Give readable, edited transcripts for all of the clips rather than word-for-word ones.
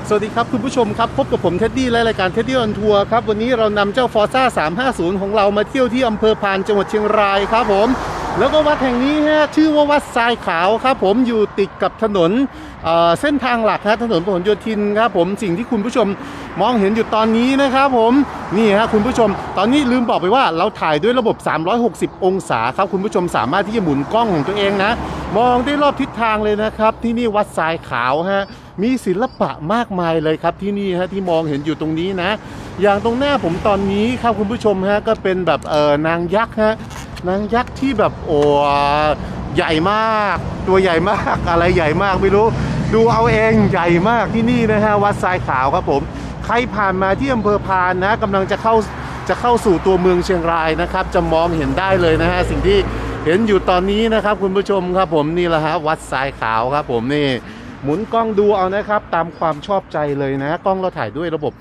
สวัสดีครับคุณผู้ชมครับพบกับผมเท็ดดี้และรายการเท็ดดี้ออนทัวร์ครับวันนี้เรานำเจ้า Forza 350ของเรามาเที่ยวที่อำเภอพานจังหวัดเชียงรายครับผมแล้วก็วัดแห่งนี้ฮะชื่อว่าวัดทรายขาวครับผมอยู่ติดกับถนนเส้นทางหลักฮะถนนพหลโยธินครับผมสิ่งที่คุณผู้ชมมองเห็นอยู่ตอนนี้นะครับผมนี่ฮะคุณผู้ชมตอนนี้ลืมบอกไปว่าเราถ่ายด้วยระบบ360องศาครับคุณผู้ชมสามารถที่จะหมุนกล้องของตัวเองนะมองได้รอบทิศทางเลยนะครับที่นี่วัดทรายขาวฮะมีศิลปะมากมายเลยครับที่นี่ฮะที่มองเห็นอยู่ตรงนี้นะอย่างตรงหน้าผมตอนนี้ครับคุณผู้ชมฮะก็เป็นแบบนางยักษ์ฮะนางยักษ์ที่แบบโอ้ใหญ่มากตัวใหญ่มากอะไรใหญ่มากไม่รู้ดูเอาเองใหญ่มากที่นี่นะฮะวัดทรายขาวครับผมใครผ่านมาที่อำเภอพานนะกำลังจะเข้าสู่ตัวเมืองเชียงรายนะครับจะมองเห็นได้เลยนะฮะสิ่งที่เห็นอยู่ตอนนี้นะครับคุณผู้ชมครับผมนี่แหละฮะวัดทรายขาวครับผมนี่หมุนกล้องดูเอานะครับตามความชอบใจเลยนะกล้องเราถ่ายด้วยระบบ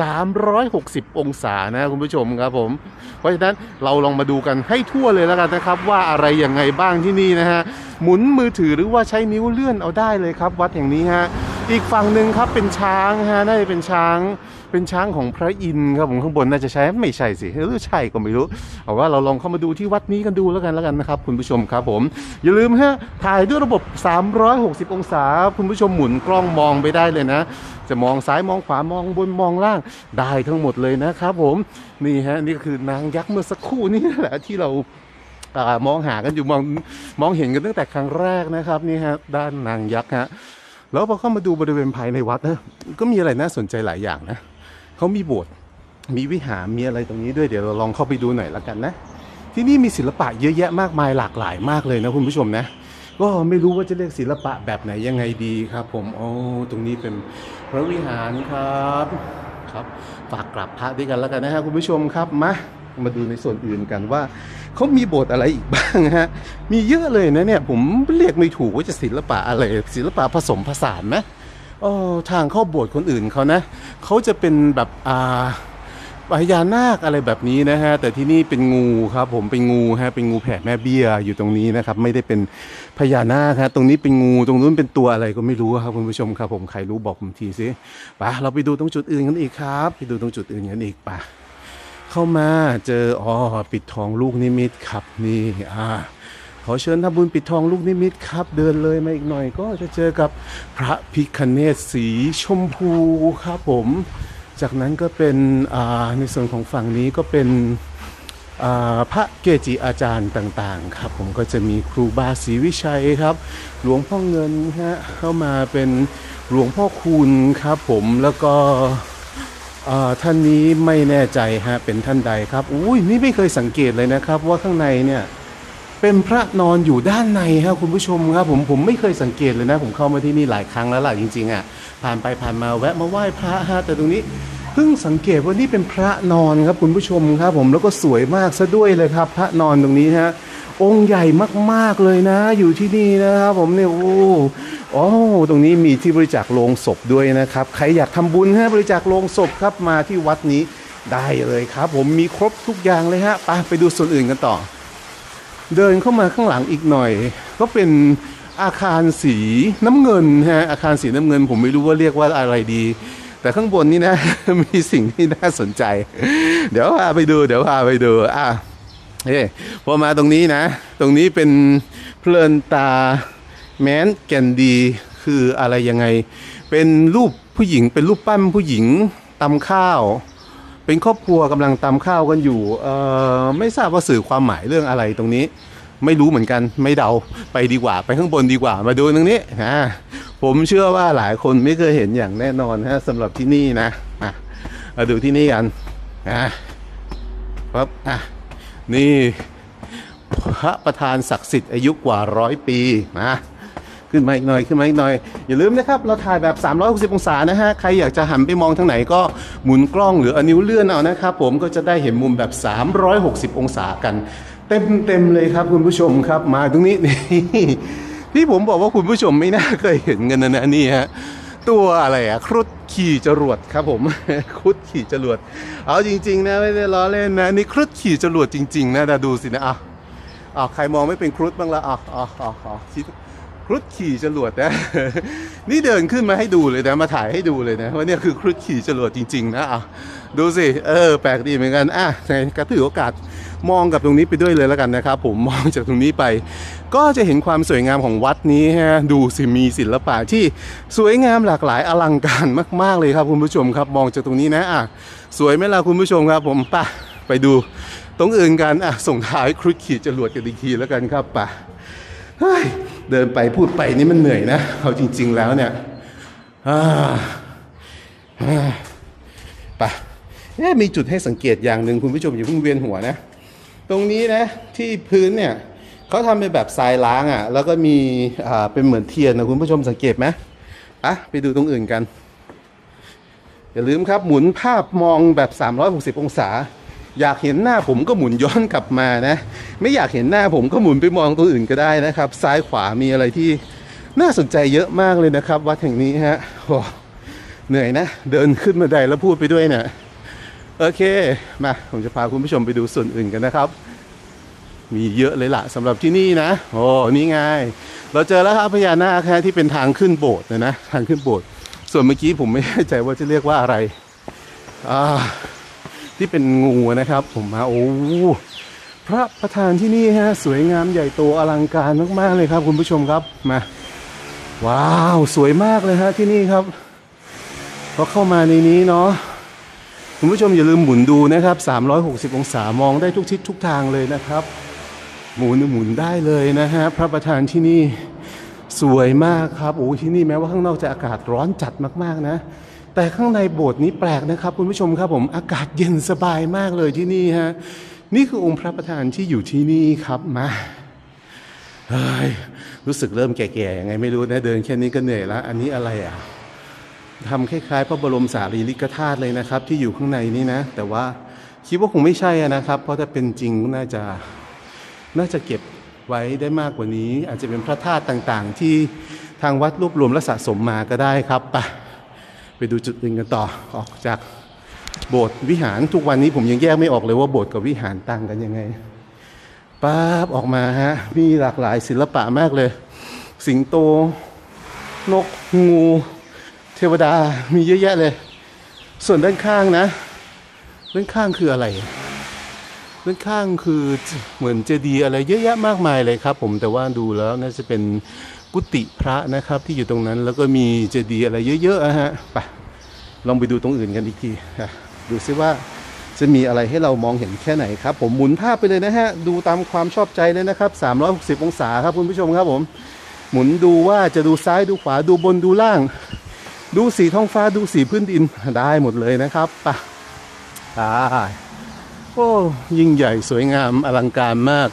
360องศานะคุณผู้ชมครับผมเพราะฉะนั้นเราลองมาดูกันให้ทั่วเลยแล้วกันนะครับว่าอะไรยังไงบ้างที่นี่นะฮะหมุนมือถือหรือว่าใช้นิ้วเลื่อนเอาได้เลยครับวัดแห่งนี้ฮะอีกฝั่งหนึ่งครับเป็นช้างฮะน่าจะเป็นช้างของพระอินทร์ครับผมข้างบนน่าจะใช่ไม่ใช่สิหรือใช่ก็ไม่รู้เอาว่าเราลองเข้ามาดูที่วัดนี้กันดูแล้วกันนะครับคุณผู้ชมครับผมอย่าลืมฮะถ่ายด้วยระบบ360องศาคุณผู้ชมหมุนกล้องมองไปได้เลยนะจะมองซ้ายมองขวามองบนมองล่างได้ทั้งหมดเลยนะครับผมนี่ฮะนี่คือนางยักษ์เมื่อสักครู่นี่แหละที่เรามองหากันอยู่มองเห็นกันตั้งแต่ครั้งแรกนะครับนี่ฮะด้านนางยักษ์ฮะแล้วพอเข้ามาดูบริเวณภายในวัดนะก็มีอะไรน่าสนใจหลายอย่างนะเขามีโบสถ์มีวิหารมีอะไรตรงนี้ด้วยเดี๋ยวเราลองเข้าไปดูหน่อยละกันนะที่นี่มีศิลปะเยอะแยะมากมายหลากหลายมากเลยนะคุณผู้ชมนะก็ไม่รู้ว่าจะเรียกศิลปะแบบไหนยังไงดีครับผมโอ้ตรงนี้เป็นพระวิหารครับฝากกราบพระด้วยกันแล้วกันนะฮะคุณผู้ชมครับมาดูในส่วนอื่นกันว่าเขามีโบสถ์อะไรอีกบ้างฮะมีเยอะเลยนะเนี่ยผมเรียกไม่ถูกว่าจะศิลปะอะไรศิลปะผสมผสานไหมทางเข้าโบสถ์คนอื่นเขานะเขาจะเป็นแบบพญานาคอะไรแบบนี้นะฮะแต่ที่นี่เป็นงูครับผมเป็นงูฮะเป็นงูแผ่แม่เบี้ยอยู่ตรงนี้นะครับไม่ได้เป็นพญานาคฮะตรงนี้เป็นงูตรงนู้นเป็นตัวอะไรก็ไม่รู้ครับคุณผู้ชมครับผมใครรู้บอกผมทีสิไปเราไปดูตรงจุดอื่นกันอีกครับไปดูตรงจุดอื่นกันอีกไปเข้ามาเจอปิดทองลูกนิมิตครับนี่ขอเชิญทำบุญปิดทองลูกนิมิตครับเดินเลยมาอีกหน่อยก็จะเจอกับพระพิฆเนศสีชมพูครับผมจากนั้นก็เป็นในส่วนของฝั่งนี้ก็เป็นพระเกจิอาจารย์ต่างๆครับผมก็จะมีครูบาศรีวิชัยครับหลวงพ่อเงินฮะเข้ามาเป็นหลวงพ่อคูณครับผมแล้วก็ท่านนี้ไม่แน่ใจฮะเป็นท่านใดครับอุ้ยนี่ไม่เคยสังเกตเลยนะครับว่าข้างในเนี่ยเป็นพระนอนอยู่ด้านในครับคุณผู้ชมครับผมไม่เคยสังเกตเลยนะผมเข้ามาที่นี่หลายครั้งแล้วล่ะจริงๆผ่านไปผ่านมาแวะมาไหว้พระฮะแต่ตรงนี้เพิ่งสังเกตว่านี่เป็นพระนอนครับคุณผู้ชมครับผมแล้วก็สวยมากซะด้วยเลยครับพระนอนตรงนี้ฮะองค์ใหญ่มากๆเลยนะอยู่ที่นี่นะครับผมเนี่ยตรงนี้มีที่บริจาคโลงศพด้วยนะครับใครอยากทำบุญฮะบริจาคโลงศพครับมาที่วัดนี้ได้เลยครับผมมีครบทุกอย่างเลยฮะไปดูส่วนอื่นกันต่อเดินเข้ามาข้างหลังอีกหน่อยก็เป็นอาคารสีน้ำเงินฮะอาคารสีน้ำเงินผมไม่รู้ว่าเรียกว่าอะไรดีแต่ข้างบนนี่นะ มีสิ่งที่น่าสนใจเดี๋ยวพาไปดูพอมาตรงนี้นะตรงนี้เป็นเพลินตาแม้นแก่นดีคืออะไรยังไงเป็นรูปผู้หญิงเป็นรูปปั้นผู้หญิงตำข้าวเป็นครอบครัวกำลังตำข้าวกันอยู่ไม่ทราบว่าสื่อความหมายเรื่องอะไรตรงนี้ไม่รู้เหมือนกันไม่เดาไปดีกว่าไปข้างบนดีกว่ามาดูตรงนี้ผมเชื่อว่าหลายคนไม่เคยเห็นอย่างแน่นอนฮะสำหรับที่นี่นะมาดูที่นี่กันครับนี่พระประธานศักดิ์สิทธิ์อายุกว่า100 ปีขึ้นมาอีกหน่อยอย่าลืมนะครับเราถ่ายแบบ360องศานะฮะใครอยากจะหันไปมองทางไหนก็หมุนกล้องหรือเอานิ้วเลื่อนเอานะครับผมก็จะได้เห็นมุมแบบ360องศากันเต็มเลยครับคุณผู้ชมครับมาตรงนี้ที่ผมบอกว่าคุณผู้ชมไม่น่าเคยเห็นกันนะนี่ฮะตัวอะไรครุฑขี่จรวดครับผมครุฑขี่จรวดเอาจริงๆนะไม่ได้ล้อเล่นนะนี่ครุฑขี่จรวดจริงๆนะดูสินะใครมองไม่เป็นครุฑบ้างละคิดครุฑขี่จรวดนะ นี่เดินขึ้นมาให้ดูเลยนะมาถ่ายให้ดูเลยนะว่าเนี่ยคือครุฑขี่จรวดจริงๆนะอ่ะดูสิแปลกดีเหมือนกันในกระถือโอกาสมองกับตรงนี้ไปด้วยเลยแล้วกันนะครับผมมองจากตรงนี้ไปก็จะเห็นความสวยงามของวัดนี้ฮะดูสิมีศิลปะที่สวยงามหลากหลายอลังการมากๆเลยครับคุณผู้ชมครับมองจากตรงนี้นะสวยไหมล่ะคุณผู้ชมครับผมไปดูตรงอื่นกันส่งท้ายครุฑขี่จรวดกันอีกทีแล้วกันครับเดินไปพูดไปนี่มันเหนื่อยนะเอาจริงๆแล้วเนี่ยมีจุดให้สังเกตอย่างหนึ่งคุณผู้ชมอย่าเพิ่งเวียนหัวนะตรงนี้นะที่พื้นเนี่ยเขาทำเป็นแบบทรายล้างแล้วก็มีเป็นเหมือนเทียนนะคุณผู้ชมสังเกตไหมไปดูตรงอื่นกันอย่าลืมครับหมุนภาพมองแบบ360องศาอยากเห็นหน้าผมก็หมุนย้อนกลับมานะไม่อยากเห็นหน้าผมก็หมุนไปมองตัวอื่นก็ได้นะครับซ้ายขวามีอะไรที่น่าสนใจเยอะมากเลยนะครับวัดแห่งนี้ฮะเหนื่อยนะเดินขึ้นบันไดแล้วพูดไปด้วยเนี่ยโอเคมาผมจะพาคุณผู้ชมไปดูส่วนอื่นกันนะครับมีเยอะเลยล่ะสำหรับที่นี่นะนี่ไงเราเจอแล้วครับพญานาคที่เป็นทางขึ้นโบสถ์นะทางขึ้นโบสถ์ส่วนเมื่อกี้ผมไม่แน่ใจว่าจะเรียกว่าอะไรที่เป็นงูนะครับผมมาพระประธานที่นี่ฮะสวยงามใหญ่โตอลังการมากๆเลยครับคุณผู้ชมครับมาว้าวสวยมากเลยฮะที่นี่ครับพอเข้ามาในนี้เนาะคุณผู้ชมอย่าลืมหมุนดูนะครับ360องศามองได้ทุกทิศทุกทางเลยนะครับหมุนได้เลยนะฮะพระประธานที่นี่สวยมากครับที่นี่แม้ว่าข้างนอกจะอากาศร้อนจัดมากๆนะแต่ข้างในโบสถ์นี้แปลกนะครับคุณผู้ชมครับผมอากาศเย็นสบายมากเลยที่นี่ฮะนี่คือองค์พระประธานที่อยู่ที่นี่ครับมารู้สึกเริ่มแก่ๆยังไงไม่รู้นะเดินแค่นี้ก็เหนื่อยแล้วอันนี้อะไรทำคล้ายๆพระบรมสารีริกธาตุเลยนะครับที่อยู่ข้างในนี้นะแต่ว่าคิดว่าคงไม่ใช่นะครับเพราะถ้าเป็นจริงน่าจะเก็บไว้ได้มากกว่านี้อาจจะเป็นพระธาตุต่างๆที่ทางวัดรวบรวมและสะสมมาก็ได้ครับไปดูจุดอื่นกันต่อออกจากโบสถ์วิหารทุกวันนี้ผมยังแยกไม่ออกเลยว่าโบสถ์กับวิหารต่างกันยังไงออกมาฮะมีหลากหลายศิลปะมากเลยสิงโตนกงูเทวดามีเยอะแยะเลยส่วนด้านข้างนะด้านข้างคืออะไรด้านข้างคือเหมือนเจดีย์อะไรเยอะแยะมากมายเลยครับผมแต่ว่าดูแล้วน่าจะเป็นกุฏิพระนะครับที่อยู่ตรงนั้นแล้วก็มีเจดีย์อะไรเยอะๆฮะลองไปดูตรงอื่นกันอีกทีดูซิว่าจะมีอะไรให้เรามองเห็นแค่ไหนครับผมหมุนภาพไปเลยนะฮะดูตามความชอบใจเลยนะครับ360องศาครับคุณผู้ชมครับผมหมุนดูว่าจะดูซ้ายดูขวาดูบนดูล่างดูสีท้องฟ้าดูสีพื้นดินได้หมดเลยนะครับยิ่งใหญ่สวยงามอลังการมาก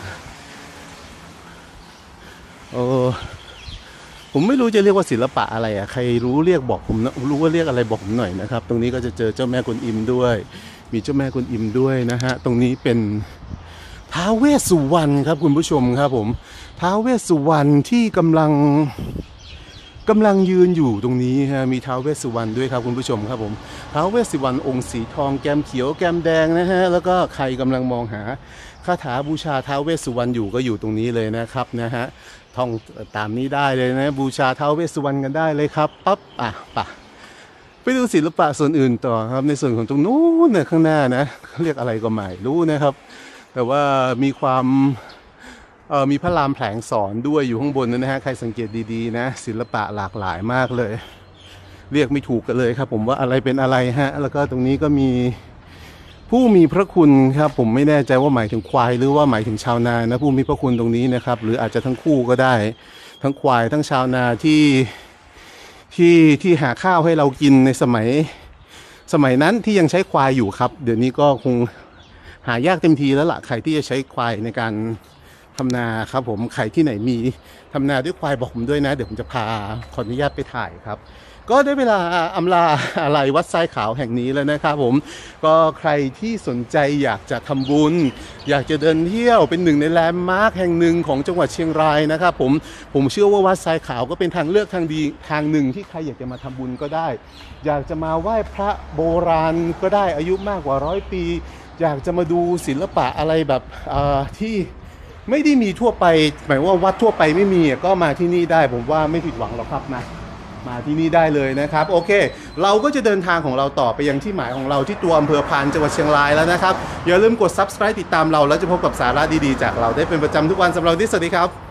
ผมไม่รู้จะเรียกว่าศิลปะอะไรใครรู้เรียกบอกผมนะรู้ว่าเรียกอะไรบอกผมหน่อยนะครับตรงนี้ก็จะเจอเจ้าแม่กวนอิมด้วยมีเจ้าแม่กวนอิมด้วยนะฮะตรงนี้เป็นท้าวเวสสุวรรณครับคุณผู้ชมครับผมท้าวเวสสุวรรณที่กำลังยืนอยู่ตรงนี้ฮะมีท้าวเวสสุวรรณด้วยครับคุณผู้ชมครับผมท้าวเวสสุวรรณองค์สีทองแก้มเขียวแก้มแดงนะฮะแล้วก็ใครกำลังมองหาคาถาบูชาท้าวเวสสุวรรณอยู่ก็อยู่ตรงนี้เลยนะครับนะฮะท่องตามนี้ได้เลยนะบูชาท้าวเวสสุวรรณกันได้เลยครับไปดูศิลปะส่วนอื่นต่อครับในส่วนของตรงนู้นเนี่ยข้างหน้านะเขาเรียกอะไรก็ไม่รู้นะครับแต่ว่ามีความมีพระรามแผลงสอนด้วยอยู่ข้างบนนะฮะใครสังเกตดีๆนะศิลปะหลากหลายมากเลยเรียกไม่ถูกกันเลยครับผมว่าอะไรเป็นอะไรฮะแล้วก็ตรงนี้ก็มีผู้มีพระคุณครับผมไม่แน่ใจว่าหมายถึงควายหรือว่าหมายถึงชาวนานะผู้มีพระคุณตรงนี้นะครับหรืออาจจะทั้งคู่ก็ได้ทั้งควายทั้งชาวนาที่หาข้าวให้เรากินในสมัยนั้นที่ยังใช้ควายอยู่ครับเดี๋ยวนี้ก็คงหายากเต็มทีแล้วล่ะใครที่จะใช้ควายในการทำนาครับผมใครที่ไหนมีทำนาด้วยควายบอกผมด้วยนะเดี๋ยวผมจะพาขออนุญาตไปถ่ายครับก็ได้เวลาอำลาอะไรวัดทรายขาวแห่งนี้แล้วนะครับผมก็ใครที่สนใจอยากจะทำบุญอยากจะเดินเที่ยวเป็นหนึ่งในแลนด์มาร์คแห่งหนึ่งของจังหวัดเชียงรายนะครับผมเชื่อว่าวัดทรายขาวก็เป็นทางเลือกทางดีทางหนึ่งที่ใครอยากจะมาทำบุญก็ได้อยากจะมาไหว้พระโบราณก็ได้อายุมากกว่า100 ปีอยากจะมาดูศิลปะอะไรแบบที่ไม่ได้มีทั่วไปหมายว่าวัดทั่วไปไม่มีก็มาที่นี่ได้ผมว่าไม่ผิดหวังหรอกครับมาที่นี่ได้เลยนะครับโอเคเราก็จะเดินทางของเราต่อไปยังที่หมายของเราที่ตัวอำเภอพานจังหวัดเชียงรายแล้วนะครับอย่าลืมกด Subscribe ติดตามเราแล้วจะพบกับสาระดีๆจากเราได้เป็นประจำทุกวันสำหรับวันนี้สวัสดีครับ